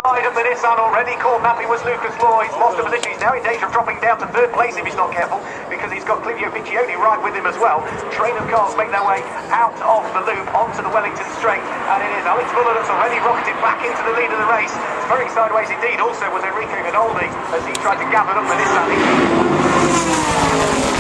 side of the Nissan already. Caught napping was Lucas Law. He's lost a position. He's now in danger of dropping down to third place if he's not careful, because he's got Clivio Piccioni right with him as well. Train of cars make their way out of the loop onto the Wellington Straight, and it is Alex Fuller that's already rocketed back into the lead of the race. It's very sideways indeed. Also was Enrico Rinaldi as he tried to gather up the Nissan.